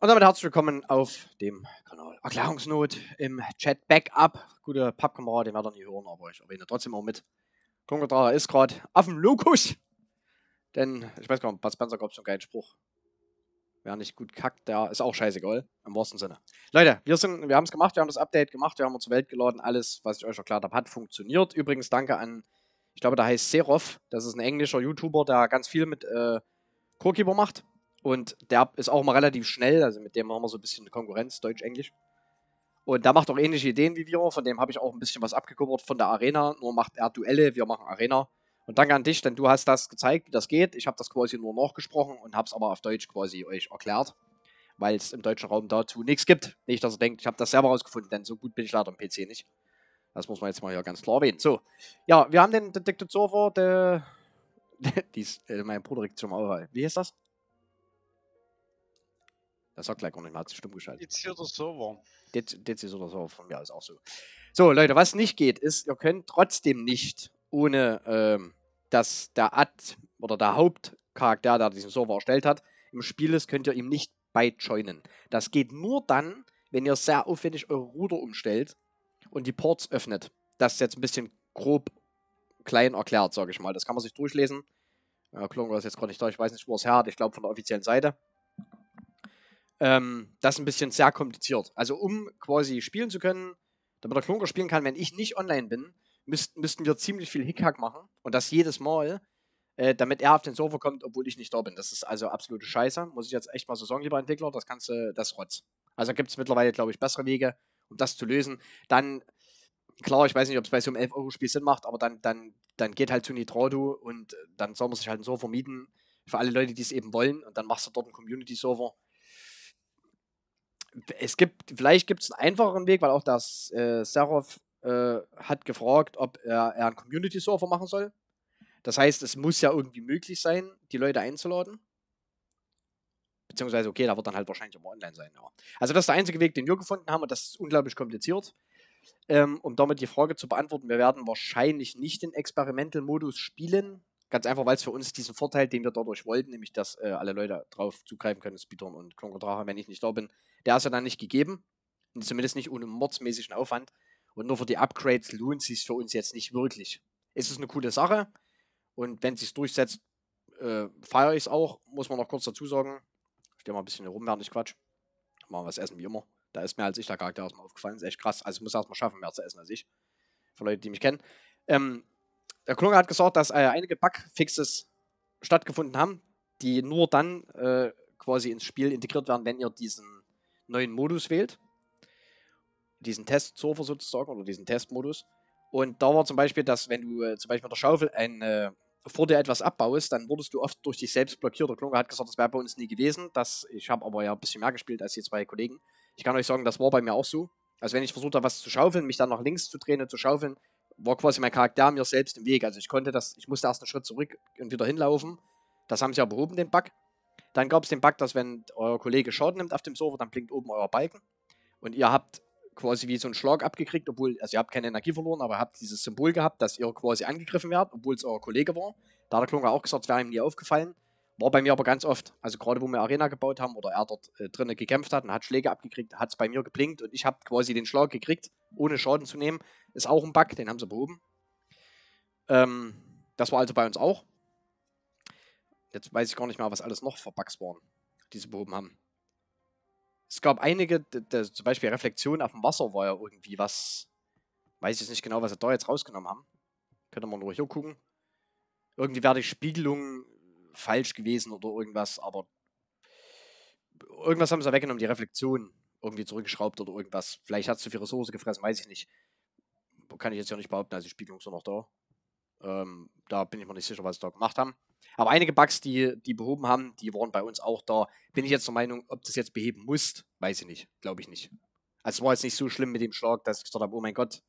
Und damit herzlich willkommen auf dem Kanal Erklärungsnot im Chat Backup. Gute Pappkamera, den werdet ihr nie hören, aber ich erwähne trotzdem auch mit. Klunkerdrache ist gerade auf dem Lokus. Denn, ich weiß gar nicht, bei Spencer gab es schon keinen Spruch. Wer nicht gut kackt, der ist auch scheißegal. Im wahrsten Sinne. Leute, wir haben es gemacht, wir haben das Update gemacht, wir haben uns zur Welt geladen. Alles, was ich euch erklärt habe, hat funktioniert. Übrigens danke an, ich glaube, der heißt Serov. Das ist ein englischer YouTuber, der ganz viel mit Core-Keeper macht. Und der ist auch mal relativ schnell, also mit dem haben wir so ein bisschen Konkurrenz, Deutsch-Englisch. Und der macht auch ähnliche Ideen wie wir, von dem habe ich auch ein bisschen was abgekupfert von der Arena, nur macht er Duelle, wir machen Arena. Und danke an dich, denn du hast das gezeigt, wie das geht. Ich habe das quasi nur nachgesprochen und habe es aber auf Deutsch quasi euch erklärt, weil es im deutschen Raum dazu nichts gibt. Nicht, dass ihr denkt, ich habe das selber rausgefunden, denn so gut bin ich leider am PC nicht. Das muss man jetzt mal hier ganz klar erwähnen. So, ja, wir haben den Detected Server, mein Bruder regt sich schon mal auf. Wie heißt das? Das sagt gleich gar nicht mehr, hat sich stumm geschaltet. Dedizierter Server. Dezisierter Server von mir ist auch so. So, Leute, was nicht geht, ist, ihr könnt trotzdem nicht, ohne dass der oder der Hauptcharakter, der diesen Server erstellt hat, im Spiel ist, könnt ihr ihm nicht beijoinen. Das geht nur dann, wenn ihr sehr aufwendig eure Router umstellt und die Ports öffnet. Das ist jetzt ein bisschen grob klein erklärt, sage ich mal. Das kann man sich durchlesen. Klunker ist jetzt gerade nicht da, ich weiß nicht, wo es her hat. Ich glaube von der offiziellen Seite. Das ist ein bisschen sehr kompliziert. Also um quasi spielen zu können, damit der Klunker spielen kann, wenn ich nicht online bin, müssten wir ziemlich viel Hickhack machen. Und das jedes Mal, damit er auf den Server kommt, obwohl ich nicht da bin. Das ist also absolute Scheiße. Muss ich jetzt echt mal so sagen, lieber Entwickler, das ist Rotz. Also gibt es mittlerweile, glaube ich, bessere Wege, um das zu lösen. Dann, klar, ich weiß nicht, ob es bei so einem 11-Euro-Spiel Sinn macht, aber dann geht halt zu Nitrado und dann soll man sich halt einen Server mieten für alle Leute, die es eben wollen. Und dann machst du dort einen Community-Server. Vielleicht gibt es einen einfacheren Weg, weil auch das Serov hat gefragt, ob er einen Community-Server machen soll. Das heißt, es muss ja irgendwie möglich sein, die Leute einzuladen. Beziehungsweise, okay, da wird dann halt wahrscheinlich immer online sein. Ja. Also das ist der einzige Weg, den wir gefunden haben und das ist unglaublich kompliziert. Um damit die Frage zu beantworten, wir werden wahrscheinlich nicht den Experimental-Modus spielen. Ganz einfach, weil es für uns diesen Vorteil, den wir dadurch wollten, nämlich dass alle Leute drauf zugreifen können, Speedrun und Klunkerdrache, wenn ich nicht da bin, der ist ja dann nicht gegeben. Und zumindest nicht ohne mordsmäßigen Aufwand. Und nur für die Upgrades lohnt es sich für uns jetzt nicht wirklich. Es ist eine coole Sache. Und wenn es sich durchsetzt, feiere ich es auch. Muss man noch kurz dazu sagen. Ich stehe mal ein bisschen rum, während ich quatsch. Mal was essen wie immer. Da ist mehr als ich der Charakter erstmal aufgefallen. Ist echt krass. Also ich muss erstmal schaffen, mehr zu essen als ich. Für Leute, die mich kennen. Der Klunger hat gesagt, dass einige Bugfixes stattgefunden haben, die nur dann quasi ins Spiel integriert werden, wenn ihr diesen neuen Modus wählt. Diesen Test-Server sozusagen oder diesen Testmodus. Und da war zum Beispiel, dass wenn du zum Beispiel mit der Schaufel vor dir etwas abbaust, dann wurdest du oft durch dich selbst blockiert. Der Klunker hat gesagt, das wäre bei uns nie gewesen. Ich habe aber ja ein bisschen mehr gespielt als die zwei Kollegen. Ich kann euch sagen, das war bei mir auch so. Also wenn ich versucht habe, was zu schaufeln, mich dann nach links zu drehen und zu schaufeln, war quasi mein Charakter mir selbst im Weg. Also ich musste erst einen Schritt zurück und wieder hinlaufen. Das haben sie ja behoben, den Bug. Dann gab es den Bug, dass wenn euer Kollege Schaden nimmt auf dem Server, dann blinkt oben euer Balken. Und ihr habt quasi wie so einen Schlag abgekriegt, also ihr habt keine Energie verloren, aber habt dieses Symbol gehabt, dass ihr quasi angegriffen werdet, obwohl es euer Kollege war. Da hat der Klunker auch gesagt, es wäre ihm nie aufgefallen. War bei mir aber ganz oft. Also gerade wo wir Arena gebaut haben oder er dort drinnen gekämpft hat und hat Schläge abgekriegt, hat es bei mir geblinkt und ich habe quasi den Schlag gekriegt, ohne Schaden zu nehmen. Ist auch ein Bug, den haben sie behoben. Das war also bei uns auch. Jetzt weiß ich gar nicht mehr, was alles noch für Bugs waren, die sie behoben haben. Es gab einige, zum Beispiel Reflexion auf dem Wasser war ja irgendwie was, weiß ich jetzt nicht genau, was sie da jetzt rausgenommen haben. Könnte man nur hier gucken. Irgendwie wäre die Spiegelung falsch gewesen oder irgendwas, aber irgendwas haben sie weggenommen, die Reflexion irgendwie zurückgeschraubt oder irgendwas. Vielleicht hat es zu viel Ressource gefressen, weiß ich nicht. Kann ich jetzt ja nicht behaupten, also die Spiegelung ist noch da. Da bin ich mir nicht sicher, was sie da gemacht haben. Aber einige Bugs, die behoben haben, die waren bei uns auch da. Bin ich jetzt der Meinung, ob das jetzt beheben muss, weiß ich nicht. Glaube ich nicht. Also es war jetzt nicht so schlimm mit dem Schlag, dass ich gesagt habe, oh mein Gott.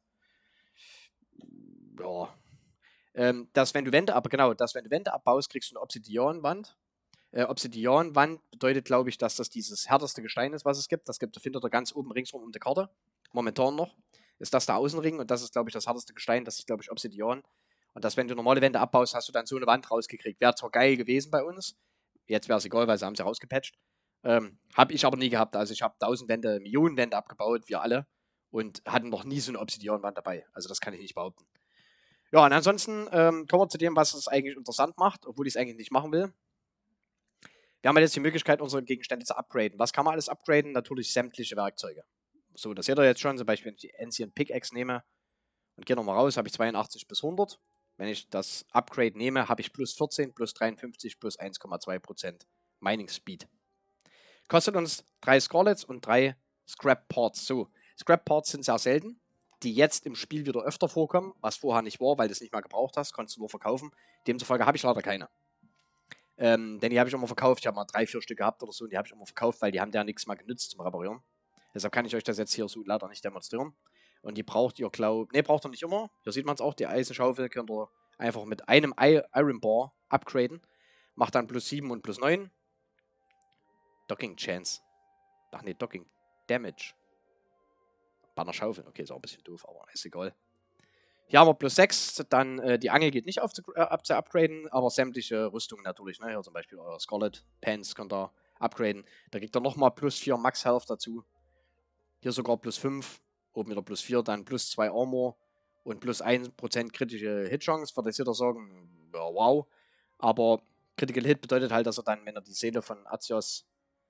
Ja. Dass wenn du Wände abbaust, kriegst du eine Obsidianwand. Obsidianwand bedeutet, glaube ich, dass das dieses härteste Gestein ist, was es gibt. Das findet ihr ganz oben ringsrum um die Karte. Momentan noch. Ist das der Außenring und das ist, glaube ich, das härteste Gestein. Das ist, glaube ich, Obsidian. Und dass, wenn du normale Wände abbaust, hast du dann so eine Wand rausgekriegt. Wäre zwar geil gewesen bei uns. Jetzt wäre es egal, weil sie haben sie rausgepatcht. Habe ich aber nie gehabt. Also ich habe 1000 Wände, Millionen Wände abgebaut, wir alle. Und hatten noch nie so eine Obsidianwand dabei. Also das kann ich nicht behaupten. Ja, und ansonsten kommen wir zu dem, was es eigentlich interessant macht, obwohl ich es eigentlich nicht machen will. Wir haben jetzt die Möglichkeit, unsere Gegenstände zu upgraden. Was kann man alles upgraden? Natürlich sämtliche Werkzeuge. So, das seht ihr jetzt schon. Zum Beispiel, wenn ich die Ancient Pickaxe nehme und gehe nochmal raus, habe ich 82 bis 100. Wenn ich das Upgrade nehme, habe ich plus 14, plus 53, plus 1,2% Mining Speed. Kostet uns 3 Scarlets und 3 Scrap Parts. So, Scrap Parts sind sehr selten, die jetzt im Spiel wieder öfter vorkommen, was vorher nicht war, weil du es nicht mehr gebraucht hast, konntest du nur verkaufen. Demzufolge habe ich leider keine. Denn die habe ich immer verkauft. Ich habe mal 3, 4 Stück gehabt oder so und die habe ich immer verkauft, weil die haben ja nichts mal genützt zum Reparieren. Deshalb kann ich euch das jetzt hier so leider nicht demonstrieren. Und die braucht ihr, braucht ihr nicht immer. Hier sieht man es auch, die Eisenschaufel könnt ihr einfach mit einem Iron Bar upgraden. Macht dann plus 7 und plus 9. Docking Chance. Ach ne, Docking Damage. Bei einer Schaufel. Okay, ist auch ein bisschen doof, aber ist egal. Hier haben wir plus 6, dann die Angel geht nicht auf zu upgraden, aber sämtliche Rüstungen natürlich. Ne? Hier zum Beispiel euer Scarlet Pants könnt ihr upgraden. Da kriegt ihr nochmal plus 4 Max Health dazu. Hier sogar plus 5, oben wieder plus 4, dann plus 2 Armor und plus 1% kritische Hit-Chance. Wird jetzt jeder sagen, ja, wow. Aber Critical Hit bedeutet halt, dass er dann, wenn er die Seele von Azios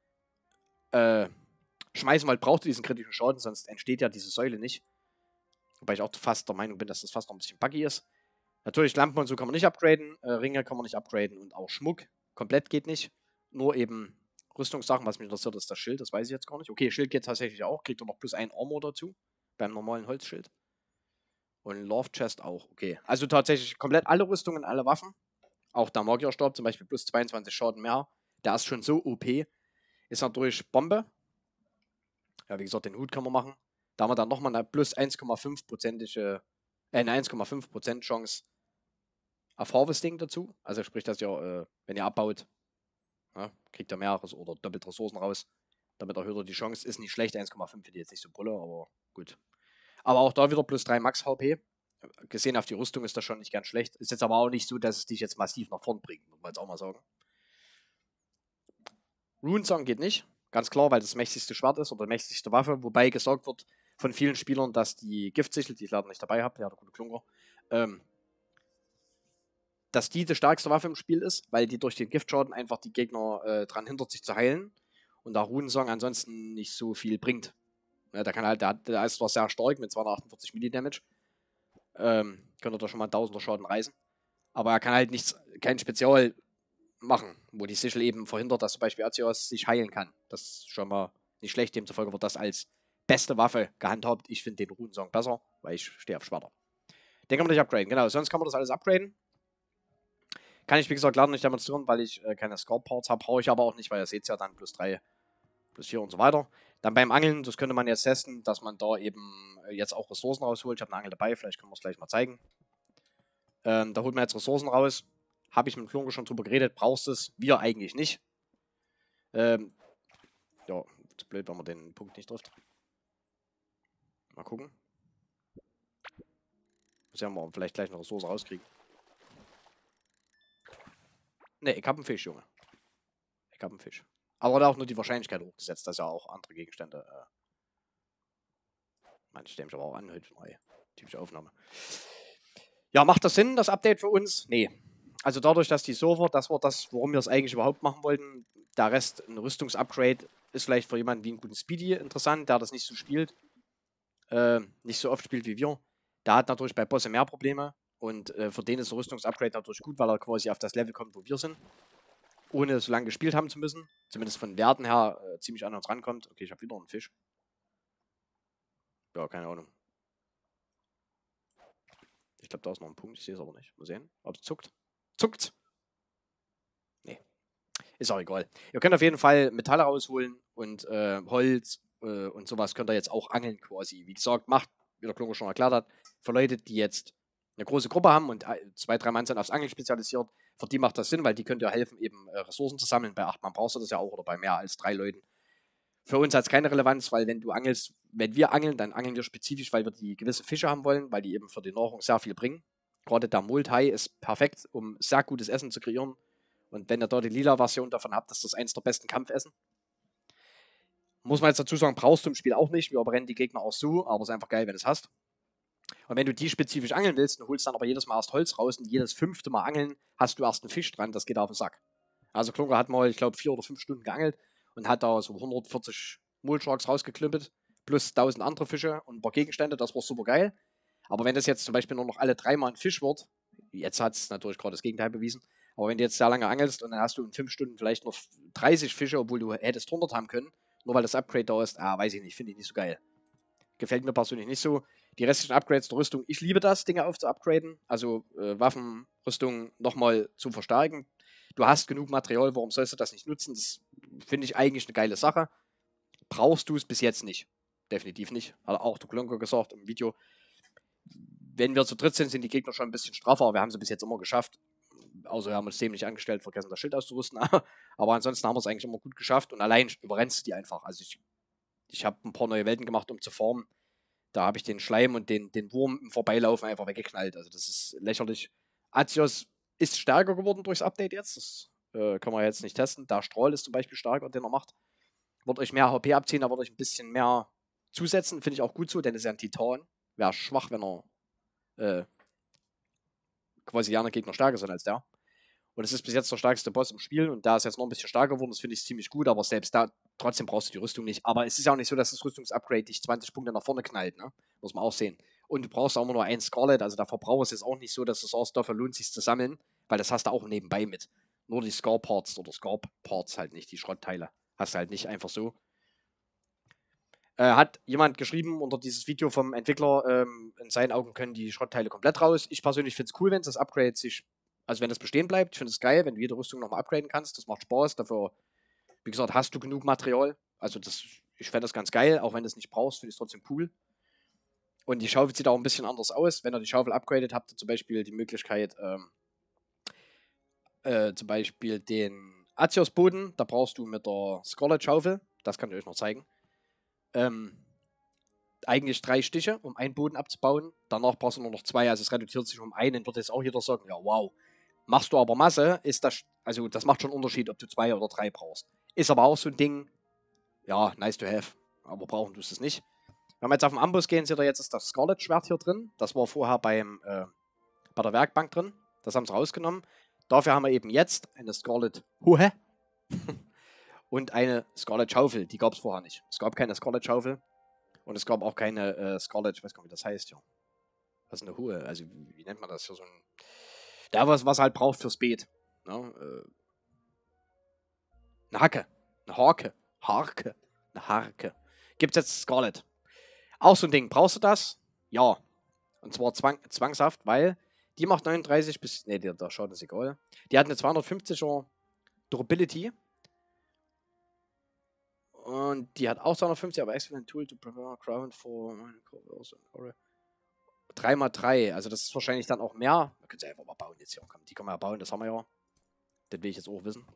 schmeißen wollt, braucht ihr diesen kritischen Schaden, sonst entsteht ja diese Säule nicht. Wobei ich auch fast der Meinung bin, dass das fast noch ein bisschen buggy ist. Natürlich, Lampen und so kann man nicht upgraden, Ringe kann man nicht upgraden und auch Schmuck komplett geht nicht. Nur eben Rüstungssachen, was mich interessiert, ist das Schild, das weiß ich jetzt gar nicht. Okay, Schild geht tatsächlich auch, kriegt ihr noch plus 1 Armor dazu, beim normalen Holzschild. Und Love Chest auch, okay. Also tatsächlich komplett alle Rüstungen, alle Waffen. Auch der Magierstab zum Beispiel plus 22 Schaden mehr. Der ist schon so OP. Ist natürlich Bombe. Ja, wie gesagt, den Hut kann man machen. Da haben wir dann nochmal eine plus 1,5%ige, eine 1,5% Chance auf Harvesting dazu. Also sprich, dass ihr, wenn ihr abbaut, ja, kriegt ihr mehr oder doppelt Ressourcen raus. Damit erhöht ihr die Chance. Ist nicht schlecht, 1,5 finde ich jetzt nicht so Brille, aber gut. Aber auch da wieder plus 3 Max HP. Gesehen auf die Rüstung ist das schon nicht ganz schlecht. Ist jetzt aber auch nicht so, dass es dich jetzt massiv nach vorn bringt, muss man jetzt auch mal sagen. Runesong geht nicht. Ganz klar, weil das mächtigste Schwert ist oder mächtigste Waffe, wobei gesagt wird von vielen Spielern, dass die Giftsichel, die ich leider nicht dabei habe, ja, der gute Klunker, dass die stärkste Waffe im Spiel ist, weil die durch den Giftschaden einfach die Gegner dran hindert, sich zu heilen und der Runensong ansonsten nicht so viel bringt. Ja, der kann halt, der ist zwar sehr stark mit 248 Milli-Damage, könnte da schon mal 1000er Schaden reißen, aber er kann halt nichts, kein Spezial machen, wo die Sichel eben verhindert, dass zum Beispiel Azios sich heilen kann. Das ist schon mal nicht schlecht, demzufolge wird das als beste Waffe gehandhabt. Ich finde den Runensong besser, weil ich stehe auf Schwerter. Den kann man nicht upgraden, genau, sonst kann man das alles upgraden. Kann ich, wie gesagt, leider nicht demonstrieren, weil ich keine Scout-Parts habe. Brauche ich aber auch nicht, weil ihr seht ja dann plus 3, plus 4 und so weiter. Dann beim Angeln, das könnte man jetzt testen, dass man da eben jetzt auch Ressourcen rausholt. Ich habe eine Angel dabei, vielleicht können wir es gleich mal zeigen. Da holt man jetzt Ressourcen raus. Habe ich mit dem Klunker schon drüber geredet, brauchst du es? Wir eigentlich nicht. Ja, ist blöd, wenn man den Punkt nicht trifft. Mal gucken. Muss ja mal vielleicht gleich eine Ressource rauskriegen. Ne, ich habe einen Fisch, Junge. Ich habe einen Fisch. Aber da auch nur die Wahrscheinlichkeit hochgesetzt, dass ja auch andere Gegenstände. Ich stelle mich aber auch an, heute neue typische Aufnahme. Ja, macht das Sinn, das Update für uns? Nee. Also dadurch, dass die Server, das war das, worum wir es eigentlich überhaupt machen wollten. Der Rest, ein Rüstungsupgrade, ist vielleicht für jemanden wie einen guten Speedy interessant, der das nicht so spielt. Nicht so oft spielt wie wir. Der hat natürlich bei Bosse mehr Probleme. Und für den ist ein Rüstungsupgrade natürlich gut, weil er quasi auf das Level kommt, wo wir sind. Ohne so lange gespielt haben zu müssen. Zumindest von Werten her ziemlich an uns rankommt. Okay, ich habe wieder einen Fisch. Ja, keine Ahnung. Ich glaube, da ist noch ein Punkt. Ich sehe es aber nicht. Mal sehen, ob es zuckt. Zuckt! Nee. Ist auch egal. Ihr könnt auf jeden Fall Metalle rausholen und Holz und sowas könnt ihr jetzt auch angeln quasi. Wie gesagt, macht, wie der Klunker schon erklärt hat, für Leute, die jetzt eine große Gruppe haben und 2, 3 Mann sind aufs Angeln spezialisiert, für die macht das Sinn, weil die könnt ihr helfen, eben Ressourcen zu sammeln. Bei 8 Mann brauchst du das ja auch oder bei mehr als 3 Leuten. Für uns hat es keine Relevanz, weil wenn du angelst, wenn wir angeln, dann angeln wir spezifisch, weil wir die gewisse Fische haben wollen, weil die eben für die Nahrung sehr viel bringen. Gerade der Multhai ist perfekt, um sehr gutes Essen zu kreieren. Und wenn ihr da die lila Version davon habt, ist das eins der besten Kampfessen. Muss man jetzt dazu sagen, brauchst du im Spiel auch nicht. Wir brennen die Gegner auch so, aber es ist einfach geil, wenn du es hast. Und wenn du die spezifisch angeln willst und holst dann aber jedes Mal erst Holz raus und jedes 5. Mal angeln, hast du erst einen Fisch dran, das geht auf den Sack. Also Klunker hat mal, ich glaube, 4 oder 5 Stunden geangelt und hat da so 140 Mullsharks rausgeklüppelt, plus 1000 andere Fische und ein paar Gegenstände, das war super geil. Aber wenn das jetzt zum Beispiel nur noch alle 3 Mal ein Fisch wird, jetzt hat es natürlich gerade das Gegenteil bewiesen, aber wenn du jetzt sehr lange angelst und dann hast du in 5 Stunden vielleicht noch 30 Fische, obwohl du hättest 100 haben können, nur weil das Upgrade da ist, weiß ich nicht, finde ich nicht so geil. Gefällt mir persönlich nicht so. Die restlichen Upgrades der Rüstung, ich liebe das, Dinge aufzuupgraden, also Waffen, Rüstung nochmal zu verstärken. Du hast genug Material, warum sollst du das nicht nutzen? Das finde ich eigentlich eine geile Sache. Brauchst du es bis jetzt nicht. Definitiv nicht. Hat auch der Klonker gesagt im Video. Wenn wir zu dritt sind, sind die Gegner schon ein bisschen straffer. Wir haben sie bis jetzt immer geschafft. Außer wir haben uns dämlich angestellt, vergessen das Schild auszurüsten. Aber ansonsten haben wir es eigentlich immer gut geschafft und allein überrennst du die einfach. Also ich habe ein paar neue Welten gemacht, um zu farmen. Da habe ich den Schleim und den Wurm im Vorbeilaufen einfach weggeknallt. Also das ist lächerlich. Atios ist stärker geworden durchs Update jetzt. Das kann man jetzt nicht testen. Der Strahl ist zum Beispiel stärker, den er macht. Wird euch mehr HP abziehen, da wird euch ein bisschen mehr zusetzen. Finde ich auch gut so, denn es ist ja ein Titan. Wäre schwach, wenn er quasi die anderen Gegner stärker sind als der. Und es ist bis jetzt der stärkste Boss im Spiel und da ist jetzt noch ein bisschen stärker geworden, das finde ich ziemlich gut, aber selbst da, trotzdem brauchst du die Rüstung nicht. Aber es ist ja auch nicht so, dass das Rüstungsupgrade dich 20 Punkte nach vorne knallt, ne? Muss man auch sehen. Und du brauchst auch immer nur ein Scarlet, also der Verbrauch ist jetzt auch nicht so, dass du sagst, dafür lohnt es sich zu sammeln, weil das hast du auch nebenbei mit. Nur die Scar-Parts oder Scar-Parts halt nicht, die Schrottteile. Hast du halt nicht einfach so. Hat jemand geschrieben unter dieses Video vom Entwickler, in seinen Augen können die Schrottteile komplett raus. Ich persönlich finde es cool, wenn das Upgrade sich, also wenn das bestehen bleibt. Ich finde es geil, wenn du jede Rüstung nochmal upgraden kannst. Das macht Spaß. Dafür, wie gesagt, hast du genug Material. Also ich fände das ganz geil, auch wenn du es nicht brauchst, finde ich es trotzdem cool. Und die Schaufel sieht auch ein bisschen anders aus. Wenn ihr die Schaufel upgradet, habt ihr zum Beispiel die Möglichkeit, zum Beispiel den Atios-Boden, da brauchst du mit der Scarlet-Schaufel, das kann ich euch noch zeigen, eigentlich 3 Stiche, um einen Boden abzubauen. Danach brauchst du nur noch 2, also es reduziert sich um einen. Wird jetzt auch jeder sagen, ja wow. Machst du aber Masse, ist das, also das macht schon einen Unterschied, ob du 2 oder 3 brauchst. Ist aber auch so ein Ding, ja, nice to have, aber brauchen tust du es nicht. Wenn wir jetzt auf den Amboss gehen, seht ihr jetzt ist das Scarlet-Schwert hier drin. Das war vorher bei der Werkbank drin. Das haben sie rausgenommen. Dafür haben wir eben jetzt eine Scarlet-Huhe und eine Scarlet-Schaufel. Die gab es vorher nicht. Es gab keine Scarlet-Schaufel. Und es gab auch keine Scarlet, ich weiß gar nicht, wie das heißt, ja. Das ist eine Huhe, also wie nennt man das? Für so ein. Da was halt braucht fürs Beet. Ne? Eine Hacke. Eine Harke. Eine Harke. Gibt's jetzt Scarlet. Auch so ein Ding. Brauchst du das? Ja. Und zwar zwangshaft, weil die macht 39 bis. Ne, der schaut ist egal. Die hat eine 250er Durability. Und die hat auch 250, aber excellent tool to prepare ground for 3x3, also das ist wahrscheinlich dann auch mehr. Wir können sie einfach mal bauen jetzt hier. Komm, die können wir ja bauen, das haben wir ja. Das will ich jetzt auch wissen.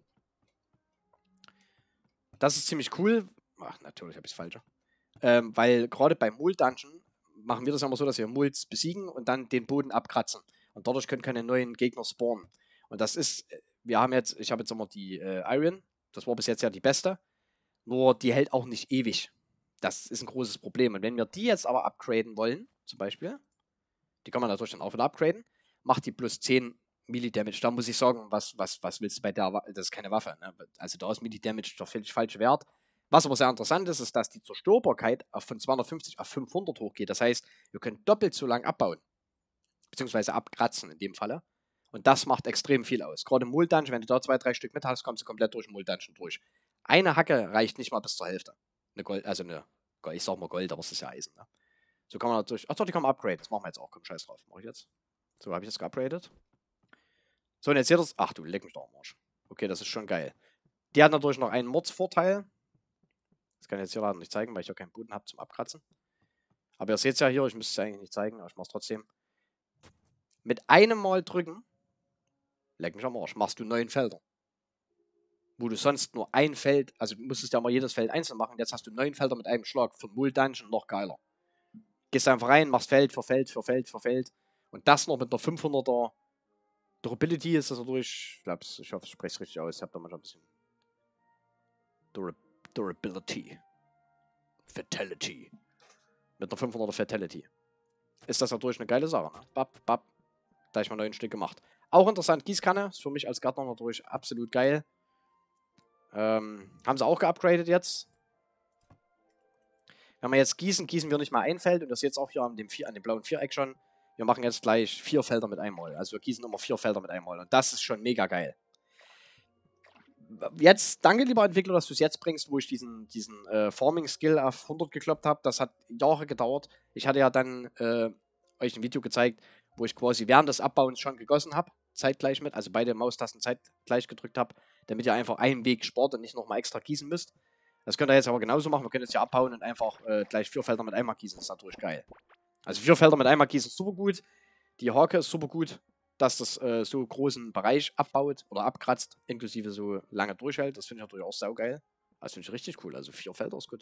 Das ist ziemlich cool. Ach, natürlich habe ich es falsch. Weil gerade beim Mult-Dungeon machen wir das immer so, dass wir Mults besiegen und dann den Boden abkratzen. Und dadurch können keine neuen Gegner spawnen. Und das ist, ich habe jetzt immer die Iron. Das war bis jetzt ja die beste. Nur die hält auch nicht ewig. Das ist ein großes Problem. Und wenn wir die jetzt aber upgraden wollen, zum Beispiel, die kann man natürlich dann auch wieder upgraden, macht die plus 10 Melee-Damage. Da muss ich sagen, was willst du bei der Waffe? Das ist keine Waffe. Ne? Also da ist Melee-Damage der völlig falsche Wert. Was aber sehr interessant ist, ist, dass die Zerstörbarkeit von 250 auf 500 hochgeht. Das heißt, wir können doppelt so lang abbauen. Beziehungsweise abkratzen in dem Falle. Und das macht extrem viel aus. Gerade im Mult-Dungeon, wenn du da 2, 3 Stück mit hast, kommst du komplett durch den Mult-Dungeon durch. Eine Hacke reicht nicht mal bis zur Hälfte. Ich sag mal Gold, aber es ist ja Eisen. Ne? So kann man natürlich. Achso, die kann man upgraden. Das machen wir jetzt auch. Komm, scheiß drauf. Mach ich jetzt. So, habe ich jetzt geupgradet. So, und jetzt seht ihr das. Ach du, leck mich doch am Arsch. Okay, das ist schon geil. Die hat natürlich noch einen Mordsvorteil. Das kann ich jetzt hier leider nicht zeigen, weil ich ja keinen Boden habe zum Abkratzen. Aber ihr seht es ja hier, ich müsste es ja eigentlich nicht zeigen, aber ich mach's trotzdem. Mit einem Mal drücken, leck mich am Arsch, machst du 9 Felder. Wo du sonst nur ein Feld, also du musstest ja mal jedes Feld einzeln machen, jetzt hast du 9 Felder mit einem Schlag. Von Mult-Dungeon noch geiler. Gehst einfach rein, machst Feld für Feld für Feld für Feld. Und das noch mit einer 500er Durability ist das natürlich, ich hoffe, ich spreche es richtig aus. Ich habe da manchmal ein bisschen Durability. Fatality. Mit einer 500er Fatality. Ist das natürlich eine geile Sache. Ne? Bap, bap. Gleich mal 9 Stück gemacht. Auch interessant, Gießkanne. Ist für mich als Gärtner natürlich absolut geil. Haben sie auch geupgradet jetzt. Wenn wir jetzt gießen, gießen wir nicht mal ein Feld. Und das jetzt auch hier an dem blauen Viereck schon. Wir machen jetzt gleich 4 Felder mit einmal. Also wir gießen immer 4 Felder mit einmal. Und das ist schon mega geil. Jetzt, danke lieber Entwickler, dass du es jetzt bringst, wo ich diesen Farming-Skill auf 100 gekloppt habe. Das hat Jahre gedauert. Ich hatte ja dann euch ein Video gezeigt, wo ich quasi während des Abbauens schon gegossen habe. Zeitgleich mit, also beide Maustasten zeitgleich gedrückt habe, damit ihr einfach einen Weg spart und nicht nochmal extra gießen müsst. Das könnt ihr jetzt aber genauso machen. Wir können jetzt hier abbauen und einfach gleich 4 Felder mit einmal gießen. Das ist natürlich geil. Also 4 Felder mit einmal gießen ist super gut. Die Hake ist super gut, dass das so großen Bereich abbaut oder abkratzt, inklusive so lange durchhält. Das finde ich natürlich auch saugeil. Das finde ich richtig cool. Also 4 Felder ist gut.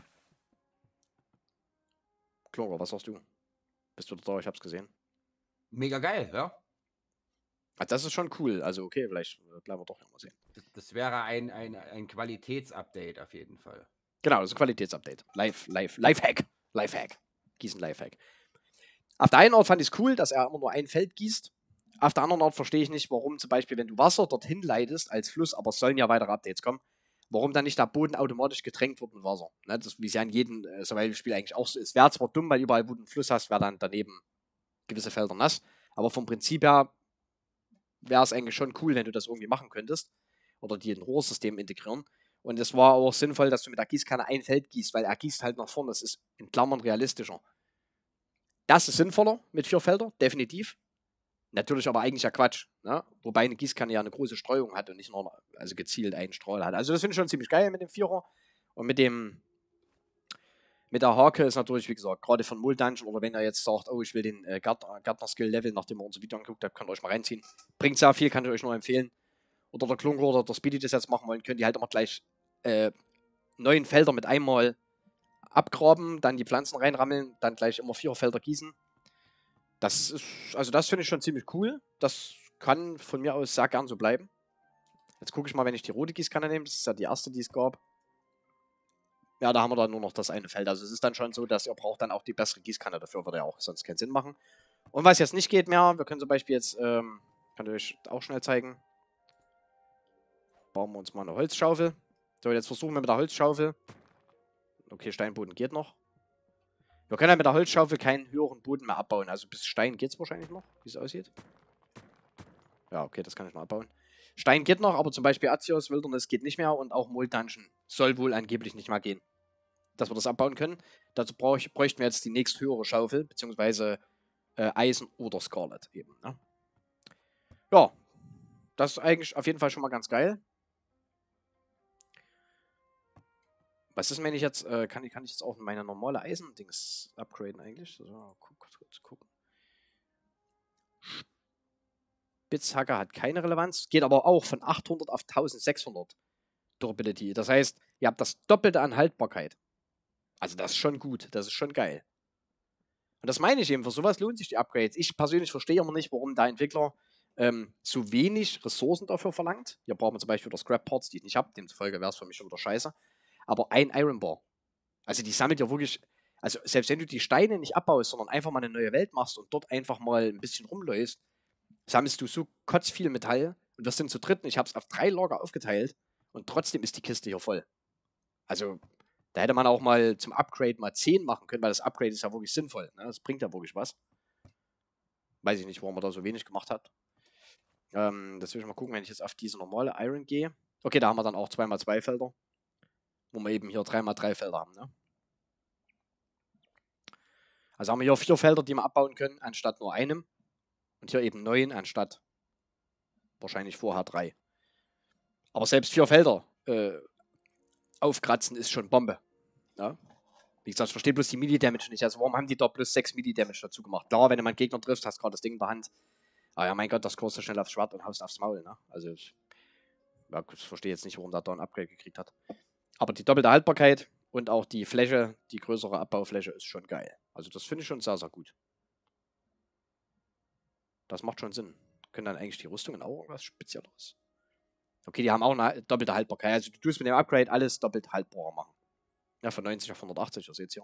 Klora, was sagst du? Bist du da? Ich hab's gesehen. Mega geil, ja. Also das ist schon cool. Also okay, vielleicht bleiben wir doch noch mal sehen. Das wäre ein Qualitätsupdate auf jeden Fall. Genau, das ist ein Qualitätsupdate. Lifehack. Gießen Lifehack. Auf der einen Art fand ich es cool, dass er immer nur ein Feld gießt. Auf der anderen Art verstehe ich nicht, warum zum Beispiel, wenn du Wasser dorthin leitest als Fluss, aber es sollen ja weitere Updates kommen, warum dann nicht der Boden automatisch getränkt wird mit Wasser. Ne? Das, wie es ja in jedem Survival-Spiel eigentlich auch so ist. Wäre zwar dumm, weil überall, wo du einen Fluss hast, wäre dann daneben gewisse Felder nass. Aber vom Prinzip her wäre es eigentlich schon cool, wenn du das irgendwie machen könntest. Oder die in Rohrsystem integrieren. Und es war auch sinnvoll, dass du mit der Gießkanne ein Feld gießt, weil er gießt halt nach vorne. Das ist in Klammern realistischer. Das ist sinnvoller mit 4 Feldern, definitiv. Natürlich aber eigentlich ja Quatsch. Ne? Wobei eine Gießkanne ja eine große Streuung hat und nicht nur also gezielt einen Strahl hat. Also das finde ich schon ziemlich geil mit dem Vierer. Und mit der Hake ist natürlich, wie gesagt, gerade von Mul Dungeon oder wenn er jetzt sagt, oh, ich will den Gärtner-Skill-Level, nachdem wir unser Video angeguckt haben, könnt ihr euch mal reinziehen. Bringt sehr viel, kann ich euch nur empfehlen. Oder der Klunker oder der Speedy das jetzt machen wollen, könnt ihr halt immer gleich 9 Felder mit einmal abgraben, dann die Pflanzen reinrammeln, dann gleich immer 4 Felder gießen. Das ist, also das finde ich schon ziemlich cool. Das kann von mir aus sehr gern so bleiben. Jetzt gucke ich mal, wenn ich die rote Gießkanne nehme. Das ist ja die erste, die es gab. Ja, da haben wir dann nur noch das eine Feld. Also es ist dann schon so, dass ihr braucht dann auch die bessere Gießkanne dafür. Würde ja auch sonst keinen Sinn machen. Und was jetzt nicht geht mehr, wir können zum Beispiel jetzt, kann ich euch auch schnell zeigen. Bauen wir uns mal eine Holzschaufel. So, jetzt versuchen wir mit der Holzschaufel. Okay, Steinboden geht noch. Wir können ja mit der Holzschaufel keinen höheren Boden mehr abbauen. Also bis Stein geht es wahrscheinlich noch, wie es aussieht. Ja, okay, das kann ich noch abbauen. Stein geht noch, aber zum Beispiel Azios Wilderness geht nicht mehr und auch Mul Dungeon soll wohl angeblich nicht mehr gehen. Dass wir das abbauen können. Dazu bräuchten wir jetzt die nächsthöhere Schaufel, beziehungsweise Eisen oder Scarlet eben. Ne? Ja, das ist eigentlich auf jeden Fall schon mal ganz geil. Was ist, wenn ich jetzt, kann ich jetzt auch meine normale Eisendings upgraden eigentlich? So, kurz gucken. Spitzhacke hat keine Relevanz, geht aber auch von 800 auf 1600 Durability. Das heißt, ihr habt das Doppelte an Haltbarkeit. Also das ist schon gut, das ist schon geil. Und das meine ich eben, für sowas lohnt sich die Upgrades. Ich persönlich verstehe immer nicht, warum der Entwickler zu wenig Ressourcen dafür verlangt. Hier brauchen wir zum Beispiel wieder Scrap Parts, die ich nicht habe, demzufolge wäre es für mich schon wieder scheiße. Aber ein Iron Bar. Also die sammelt ja wirklich, also selbst wenn du die Steine nicht abbaust, sondern einfach mal eine neue Welt machst und dort einfach mal ein bisschen rumläufst, sammelst du so kotzviel Metall und wir sind zu dritt und ich habe es auf 3 Lager aufgeteilt und trotzdem ist die Kiste hier voll. Also da hätte man auch mal zum Upgrade mal 10 machen können, weil das Upgrade ist ja wirklich sinnvoll. Ne? Das bringt ja wirklich was. Weiß ich nicht, warum man da so wenig gemacht hat. Das will ich mal gucken, wenn ich jetzt auf diese normale Iron gehe. Okay, da haben wir dann auch 2x2 Felder. Wo wir eben hier 3x3 Felder haben. Ne? Also haben wir hier 4 Felder, die wir abbauen können, anstatt nur einem. Und hier eben 9 anstatt wahrscheinlich vorher 3. Aber selbst 4 Felder aufkratzen ist schon Bombe. Ja? Wie gesagt, ich verstehe bloß die Melee-Damage nicht. Also warum haben die da plus 6 Melee-Damage dazu gemacht? Klar, wenn du mal einen Gegner triffst, hast gerade das Ding in der Hand. Aber ja, mein Gott, das kurst du schnell aufs Schwert und haust aufs Maul. Ne? Also ich verstehe jetzt nicht, warum der da ein Upgrade gekriegt hat. Aber die doppelte Haltbarkeit und auch die Fläche, die größere Abbaufläche ist schon geil. Also das finde ich schon sehr, sehr gut. Das macht schon Sinn. Können dann eigentlich die Rüstungen auch irgendwas Spezielles? Okay, die haben auch eine doppelte Haltbarkeit. Also du tust mit dem Upgrade alles doppelt haltbarer machen. Ja, von 90 auf 180, ihr seht es ja.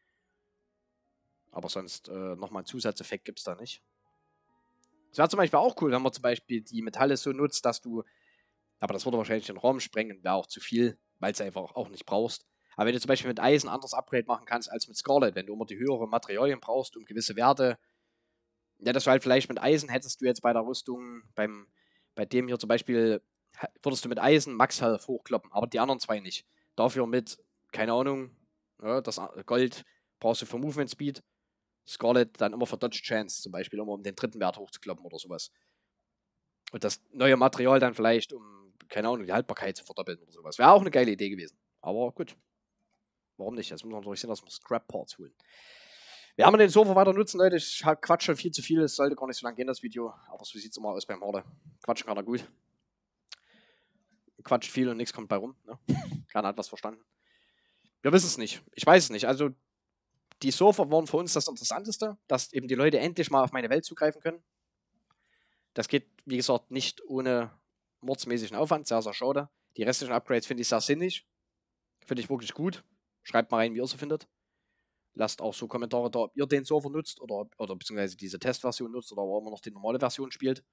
Aber sonst nochmal einen Zusatzeffekt gibt es da nicht. Das wäre zum Beispiel auch cool, wenn man zum Beispiel die Metalle so nutzt, dass du, aber das würde wahrscheinlich den Raum sprengen, wäre auch zu viel, weil es einfach auch nicht brauchst. Aber wenn du zum Beispiel mit Eisen ein anderes Upgrade machen kannst als mit Scarlet, wenn du immer die höheren Materialien brauchst, um gewisse Werte, ja, dass du halt vielleicht mit Eisen hättest du jetzt bei der Rüstung, bei dem hier zum Beispiel, würdest du mit Eisen Max Health hochkloppen, aber die anderen zwei nicht. Dafür mit, keine Ahnung, ja, das Gold brauchst du für Movement Speed, Scarlet dann immer für Dodge Chance, zum Beispiel, immer um den dritten Wert hochzukloppen oder sowas. Und das neue Material dann vielleicht, um, keine Ahnung, die Haltbarkeit zu verdoppeln oder sowas. Wäre auch eine geile Idee gewesen. Aber gut. Warum nicht? Jetzt muss man natürlich sehen, dass wir Scrap Parts holen. Wir haben den Server weiter nutzen, Leute. Ich quatsch schon viel zu viel. Es sollte gar nicht so lange gehen, das Video. Aber so sieht es immer aus beim Horde. Quatschen kann er gut. Quatscht viel und nichts kommt bei rum. Ne? Keiner hat was verstanden. Wir wissen es nicht. Ich weiß es nicht. Also, die Server waren für uns das Interessanteste, dass eben die Leute endlich mal auf meine Welt zugreifen können. Das geht, wie gesagt, nicht ohne mordsmäßigen Aufwand. Sehr, sehr schade. Die restlichen Upgrades finde ich sehr sinnig. Finde ich wirklich gut. Schreibt mal rein, wie ihr sie findet. Lasst auch so Kommentare da, ob ihr den Server nutzt oder beziehungsweise diese Testversion nutzt oder ob ihr noch die normale Version spielt.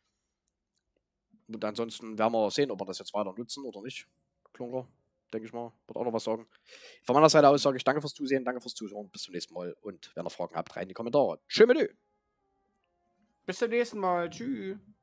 Und ansonsten werden wir sehen, ob wir das jetzt weiter nutzen oder nicht. Klunker, denke ich mal, wird auch noch was sagen. Von meiner Seite aus sage ich danke fürs Zusehen, danke fürs Zuhören, bis zum nächsten Mal und wenn ihr Fragen habt, rein in die Kommentare. Tschö mit Ö. Bis zum nächsten Mal. Tschüss.